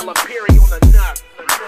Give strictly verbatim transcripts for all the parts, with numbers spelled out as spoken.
Calipari on the nut.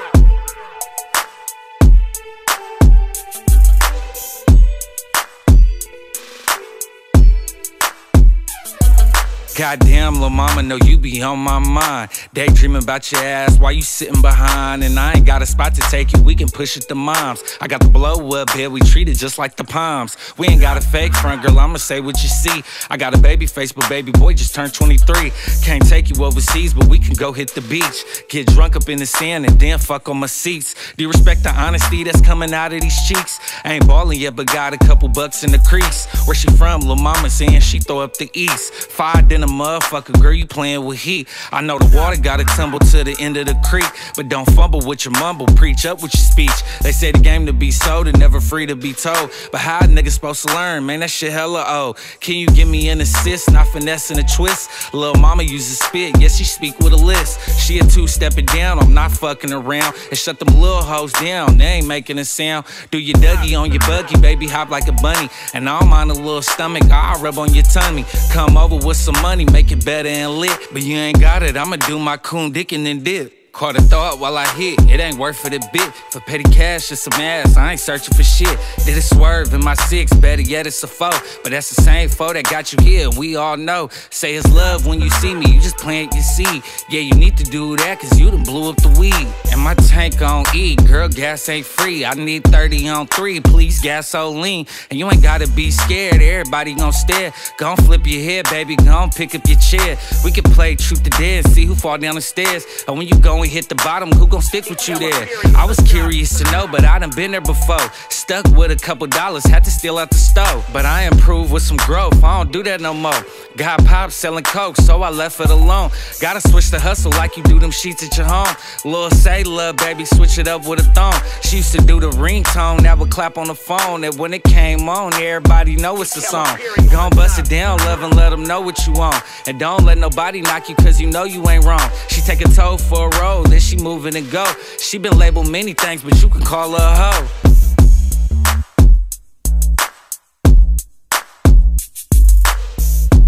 Goddamn, lil' mama, know you be on my mind. Daydreaming about your ass while you sitting behind. And I ain't got a spot to take you, we can push it to moms. I got the blow up bed, we treat it just like the Palms. We ain't got a fake front, girl, I'ma say what you see. I got a baby face, but baby boy just turned twenty-three. Can't take you overseas, but we can go hit the beach. Get drunk up in the sand and then fuck on my seats. Do you respect the honesty that's coming out of these cheeks? I ain't ballin' yet, but got a couple bucks in the crease. Where she from, lil' mama saying she throw up the east. Fired denim motherfucker, girl, you playing with heat. I know the water gotta tumble to the end of the creek, but don't fumble with your mumble, preach up with your speech. They say the game to be sold and never free to be told, but how a nigga supposed to learn, man, that shit hella old. Can you give me an assist, not finessing a twist? Lil' mama uses spit, yes, she speak with a list. She a two-stepping down, I'm not fucking around. And shut them little hoes down, they ain't making a sound. Do your Dougie on your buggy, baby, hop like a bunny. And I don't mind a little stomach, I'll rub on your tummy. Come over with some money, make it better and lit. But you ain't got it, I'ma do my coon dickin' and dip. Caught a thought while I hit, it ain't worth it a bit. For petty cash, it's some ass, I ain't searching for shit. Did it swerve in my six, better yet it's a foe. But that's the same foe that got you here, we all know. Say it's love when you see me, you just plant your seed. Yeah, you need to do that, cause you done blew up the weed. And my tank on E, girl, gas ain't free. I need thirty on three, please, gasoline. And you ain't gotta be scared, everybody gon' stare. Gon' flip your head, baby, gon' pick up your chair. We can play truth or dare, see who fall down the stairs. And when you go and hit the bottom, who gon' stick with you there? I was curious to know, but I done been there before. Stuck with a couple dollars, had to steal out the stove. But I improved with some growth, I don't do that no more. Got pops selling coke, so I left it alone. Gotta switch the hustle like you do them sheets at your home. Lil' say love, baby, switch it up with a thong. She used to do the ringtone, that would clap on the phone. And when it came on, everybody know it's a song. Gon' bust it down, love, and let them know what you want. And don't let nobody knock you, cause you know you ain't wrong. She take a toe for a roll, then she moving and go. She been labeled many things, but you can call her a hoe.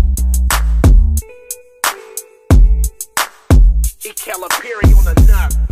Calipari on the nut.